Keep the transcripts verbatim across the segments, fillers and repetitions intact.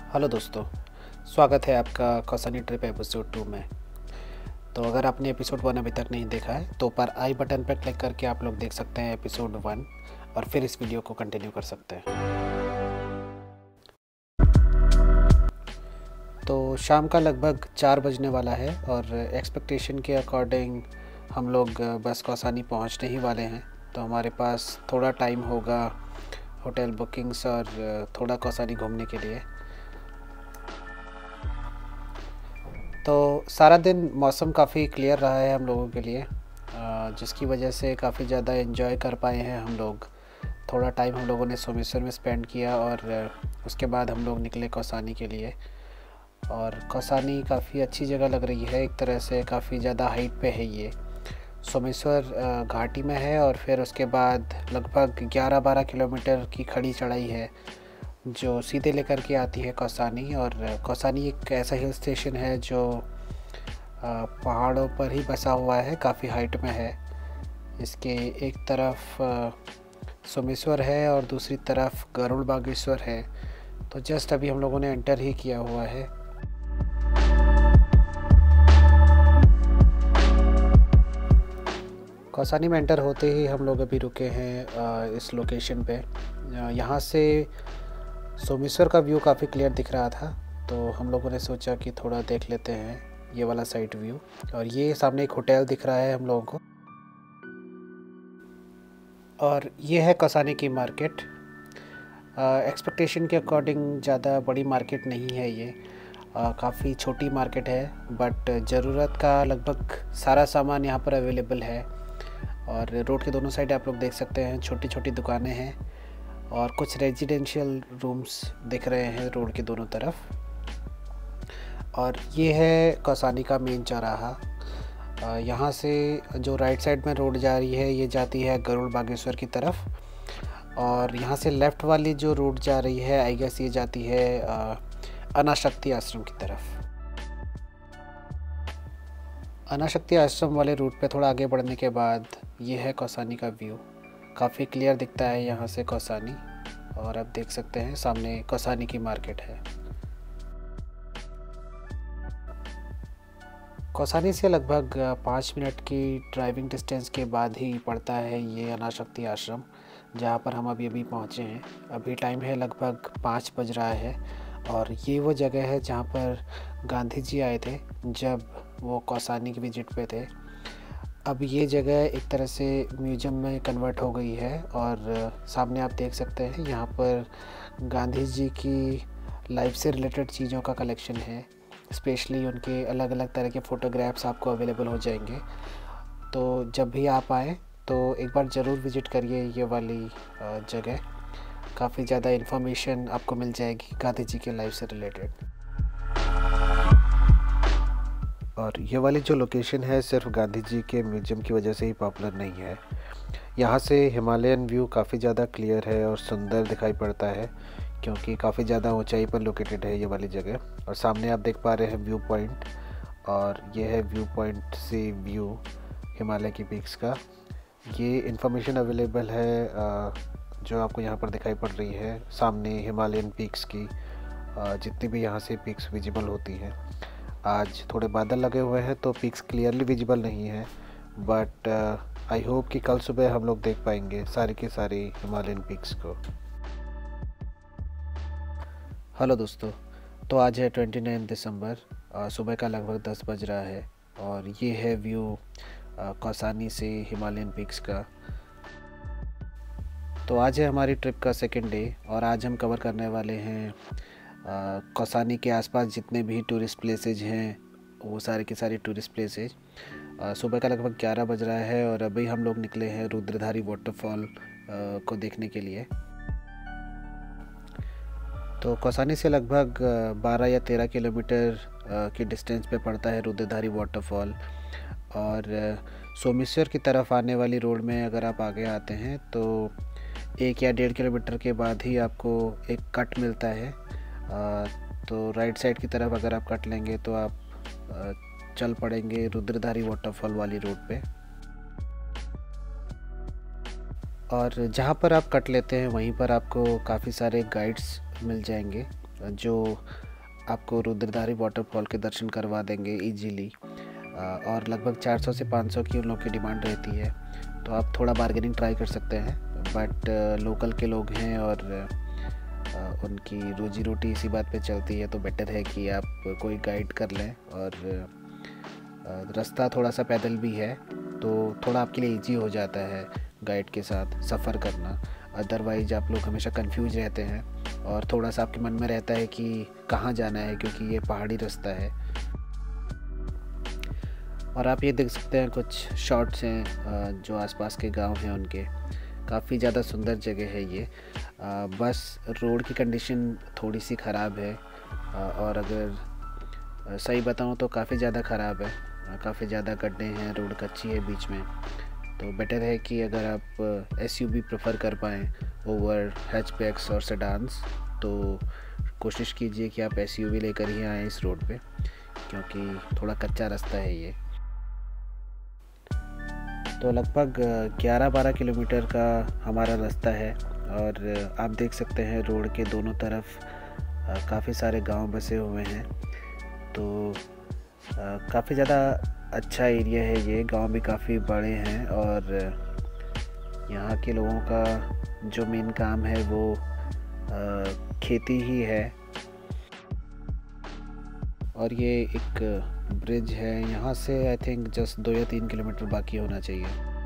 Hello दोस्तों, स्वागत है आपका कौसानी ट्रिप एपिसोड टू में। तो अगर आपने एपिसोड वन अभी तक नहीं देखा है तो ऊपर आई बटन पर क्लिक करके आप लोग देख सकते हैं एपिसोड वन और फिर इस वीडियो को कंटिन्यू कर सकते हैं। तो शाम का लगभग चार बजने वाला है और एक्सपेक्टेशन के अकॉर्डिंग हम लोग बस कौसानी पहुंचने ही वाले हैं। तो हमारे पास थोड़ा टाइम होगा होटल बुकिंग्स और थोड़ा कौसानी घूमने के लिए। तो सारा दिन मौसम काफ़ी क्लियर रहा है हम लोगों के लिए, जिसकी वजह से काफ़ी ज़्यादा एंजॉय कर पाए हैं हम लोग। थोड़ा टाइम हम लोगों ने सोमेश्वर में स्पेंड किया और उसके बाद हम लोग निकले कौसानी के लिए। और कौसानी काफ़ी अच्छी जगह लग रही है, एक तरह से काफ़ी ज़्यादा हाइट पे है ये। सोमेश्वर घाटी में है और फिर उसके बाद लगभग ग्यारह बारह किलोमीटर की खड़ी चढ़ाई है जो सीधे लेकर के आती है कौसानी। और कौसानी एक ऐसा हिल स्टेशन है जो पहाड़ों पर ही बसा हुआ है, काफ़ी हाइट में है। इसके एक तरफ सोमेश्वर है और दूसरी तरफ गरुड़ बागेश्वर है। तो जस्ट अभी हम लोगों ने एंटर ही किया हुआ है। कौसानी में एंटर होते ही हम लोग अभी रुके हैं इस लोकेशन पे। यहाँ से सोमेश्वर का व्यू काफ़ी क्लियर दिख रहा था, तो हम लोगों ने सोचा कि थोड़ा देख लेते हैं ये वाला साइड व्यू। और ये सामने एक होटल दिख रहा है हम लोगों को, और ये है कौसानी की मार्केट। एक्सपेक्टेशन के अकॉर्डिंग ज़्यादा बड़ी मार्केट नहीं है ये, काफ़ी छोटी मार्केट है, बट ज़रूरत का लगभग सारा सामान यहाँ पर अवेलेबल है। और रोड के दोनों साइड आप लोग देख सकते हैं छोटी छोटी दुकानें हैं और कुछ रेजिडेंशियल रूम्स दिख रहे हैं रोड के दोनों तरफ। और ये है कौसानी का मेन चौराहा। यहाँ से जो राइट साइड में रोड जा रही है ये जाती है गरुड़ बागेश्वर की तरफ, और यहाँ से लेफ़्ट वाली जो रोड जा रही है आई गेस ये जाती है अनाशक्ति आश्रम की तरफ। अनाशक्ति आश्रम वाले रूट पे थोड़ा आगे बढ़ने के बाद ये है कौसानी का व्यू। काफ़ी क्लियर दिखता है यहाँ से कौसानी, और आप देख सकते हैं सामने कौसानी की मार्केट है। कौसानी से लगभग पाँच मिनट की ड्राइविंग डिस्टेंस के बाद ही पड़ता है ये अनाशक्ति आश्रम, जहाँ पर हम अभी अभी पहुँचे हैं। अभी टाइम है लगभग पाँच बज रहा है, और ये वो जगह है जहाँ पर गांधी जी आए थे जब वो कौसानी की विजिट पे थे। अब ये जगह एक तरह से म्यूज़ियम में कन्वर्ट हो गई है, और सामने आप देख सकते हैं यहाँ पर गांधी जी की लाइफ से रिलेटेड चीज़ों का कलेक्शन है। स्पेशली उनके अलग अलग तरह के फ़ोटोग्राफ्स आपको अवेलेबल हो जाएंगे। तो जब भी आप आएँ तो एक बार ज़रूर विज़िट करिए ये वाली जगह। काफ़ी ज़्यादा इन्फॉर्मेशन आपको मिल जाएगी गांधी जी के लाइफ से रिलेटेड। और ये वाली जो लोकेशन है सिर्फ गांधी जी के म्यूज़ियम की वजह से ही पॉपुलर नहीं है। यहाँ से हिमालयन व्यू काफ़ी ज़्यादा क्लियर है और सुंदर दिखाई पड़ता है, क्योंकि काफ़ी ज़्यादा ऊंचाई पर लोकेटेड है ये वाली जगह। और सामने आप देख पा रहे हैं व्यू पॉइंट, और ये है व्यू पॉइंट से व्यू हिमालय की पीक्स का। ये इन्फॉर्मेशन अवेलेबल है जो आपको यहाँ पर दिखाई पड़ रही है सामने हिमालयन पीक्स की, जितनी भी यहाँ से पीक्स विजिबल होती हैं। आज थोड़े बादल लगे हुए हैं तो पीक्स क्लियरली विजिबल नहीं है, बट आई होप कि कल सुबह हम लोग देख पाएंगे सारी के सारी हिमालयन पीक्स को। हेलो दोस्तों, तो आज है उनतीस दिसंबर, सुबह का लगभग दस बज रहा है, और ये है व्यू कौसानी से हिमालयन पीक्स का। तो आज है हमारी ट्रिप का सेकेंड डे, और आज हम कवर करने वाले हैं कौसानी के आसपास जितने भी टूरिस्ट प्लेसेज हैं वो सारे के सारे टूरिस्ट प्लेसेज। सुबह का लगभग ग्यारह बज रहा है और अभी हम लोग निकले हैं रुद्रधारी वाटरफॉल को देखने के लिए। तो कौसानी से लगभग बारह या तेरह किलोमीटर की डिस्टेंस पे पड़ता है रुद्रधारी वाटरफॉल। और सोमेश्वर की तरफ आने वाली रोड में अगर आप आगे आते हैं तो एक या डेढ़ किलोमीटर के बाद ही आपको एक कट मिलता है। आ, तो राइट साइड की तरफ अगर आप कट लेंगे तो आप आ, चल पड़ेंगे रुद्रधारी वाटरफॉल वाली रोड पे। और जहाँ पर आप कट लेते हैं वहीं पर आपको काफ़ी सारे गाइड्स मिल जाएंगे जो आपको रुद्रधारी वाटरफॉल के दर्शन करवा देंगे इजीली। और लगभग चार सौ से पाँच सौ की उन लोग की डिमांड रहती है, तो आप थोड़ा बार्गेनिंग ट्राई कर सकते हैं। बट लोकल के लोग हैं और उनकी रोजी रोटी इसी बात पे चलती है, तो बेटर है कि आप कोई गाइड कर लें। और रास्ता थोड़ा सा पैदल भी है, तो थोड़ा आपके लिए इजी हो जाता है गाइड के साथ सफ़र करना। अदरवाइज आप लोग हमेशा कंफ्यूज रहते हैं और थोड़ा सा आपके मन में रहता है कि कहाँ जाना है, क्योंकि ये पहाड़ी रास्ता है। और आप ये देख सकते हैं कुछ शॉट्स हैं जो आसपास के गांव हैं उनके। काफ़ी ज़्यादा सुंदर जगह है ये। बस रोड की कंडीशन थोड़ी सी ख़राब है, और अगर सही बताऊं तो काफ़ी ज़्यादा ख़राब है। काफ़ी ज़्यादा गड्ढे हैं, रोड कच्ची है बीच में। तो बेटर है कि अगर आप एसयूवी प्रेफर कर पाएँ ओवर हैचबैक्स और सेडान्स, तो कोशिश कीजिए कि आप एसयूवी लेकर ही आएँ इस रोड पे, क्योंकि थोड़ा कच्चा रास्ता है ये। तो लगभग ग्यारह बारह किलोमीटर का हमारा रास्ता है, और आप देख सकते हैं रोड के दोनों तरफ काफ़ी सारे गांव बसे हुए हैं। तो काफ़ी ज़्यादा अच्छा एरिया है ये। गांव भी काफ़ी बड़े हैं, और यहाँ के लोगों का जो मेन काम है वो खेती ही है। और ये एक ब्रिज है, यहाँ से आई थिंक जस्ट दो या तीन किलोमीटर बाकी होना चाहिए।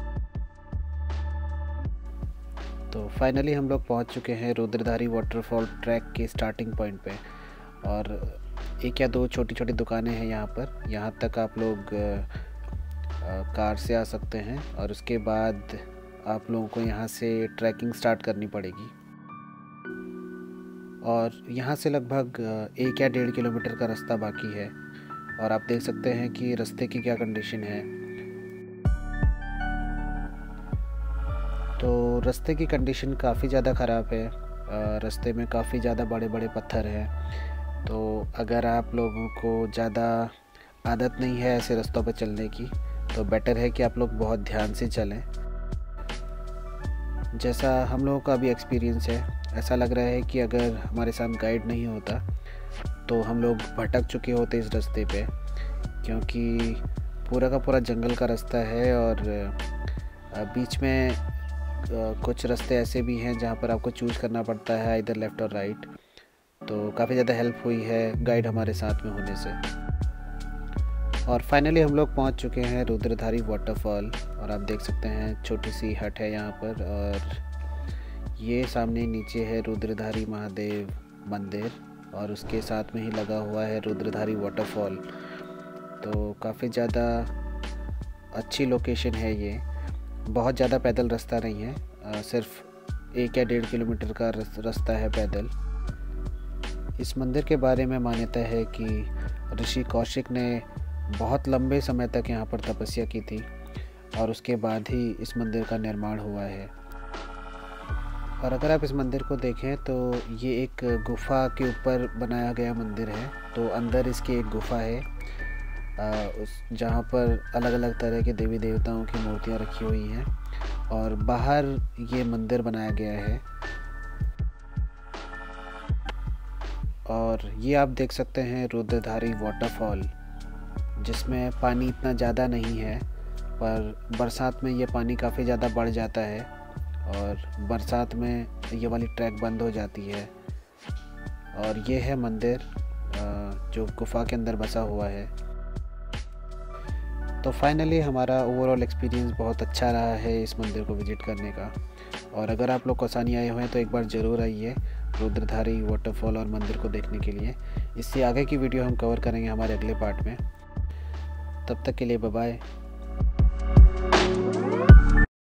तो फाइनली हम लोग पहुँच चुके हैं रुद्रधारी वाटरफॉल ट्रैक के स्टार्टिंग पॉइंट पे। और एक या दो छोटी छोटी दुकानें हैं यहाँ पर। यहाँ तक आप लोग कार से आ सकते हैं, और उसके बाद आप लोगों को यहाँ से ट्रैकिंग स्टार्ट करनी पड़ेगी। और यहाँ से लगभग एक या डेढ़ किलोमीटर का रास्ता बाकी है, और आप देख सकते हैं कि रास्ते की क्या कंडीशन है। तो रास्ते की कंडीशन काफ़ी ज़्यादा ख़राब है। रास्ते में काफ़ी ज़्यादा बड़े बड़े पत्थर हैं। तो अगर आप लोगों को ज़्यादा आदत नहीं है ऐसे रास्तों पर चलने की, तो बेटर है कि आप लोग बहुत ध्यान से चलें। जैसा हम लोगों का भी एक्सपीरियंस है, ऐसा लग रहा है कि अगर हमारे साथ गाइड नहीं होता तो हम लोग भटक चुके होते इस रास्ते पे, क्योंकि पूरा का पूरा जंगल का रास्ता है। और बीच में कुछ रास्ते ऐसे भी हैं जहाँ पर आपको चूज़ करना पड़ता है इधर लेफ़्ट और राइट। तो काफ़ी ज़्यादा हेल्प हुई है गाइड हमारे साथ में होने से। और फाइनली हम लोग पहुँच चुके हैं रुद्रधारी वाटरफॉल। और आप देख सकते हैं छोटी सी हट है यहाँ पर, और ये सामने नीचे है रुद्रधारी महादेव मंदिर, और उसके साथ में ही लगा हुआ है रुद्रधारी वाटरफॉल। तो काफ़ी ज़्यादा अच्छी लोकेशन है ये। बहुत ज़्यादा पैदल रास्ता नहीं है, आ, सिर्फ एक या डेढ़ किलोमीटर का रास्ता है पैदल। इस मंदिर के बारे में मान्यता है कि ऋषि कौशिक ने बहुत लंबे समय तक यहाँ पर तपस्या की थी, और उसके बाद ही इस मंदिर का निर्माण हुआ है। और अगर आप इस मंदिर को देखें तो ये एक गुफा के ऊपर बनाया गया मंदिर है। तो अंदर इसकी एक गुफा है, आ, उस जहाँ पर अलग अलग तरह के देवी देवताओं की मूर्तियाँ रखी हुई हैं, और बाहर ये मंदिर बनाया गया है। और ये आप देख सकते हैं रुद्रधारी वाटरफॉल, जिसमें पानी इतना ज़्यादा नहीं है, पर बरसात में ये पानी काफ़ी ज़्यादा बढ़ जाता है, और बरसात में ये वाली ट्रैक बंद हो जाती है। और ये है मंदिर जो गुफा के अंदर बसा हुआ है। तो फाइनली हमारा ओवरऑल एक्सपीरियंस बहुत अच्छा रहा है इस मंदिर को विज़िट करने का। और अगर आप लोग कौसानी आए हुए हैं तो एक बार ज़रूर आइए रुद्रधारी वाटरफॉल और मंदिर को देखने के लिए। इससे आगे की वीडियो हम कवर करेंगे हमारे अगले पार्ट में। तब तक के लिए बाय बाय।